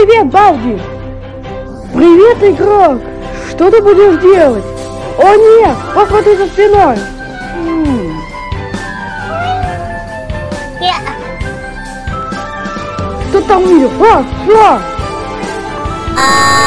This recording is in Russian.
Привет, Балди! Привет, игрок! Что ты будешь делать? О нет! Посмотри за спиной! Что там будет? А, что?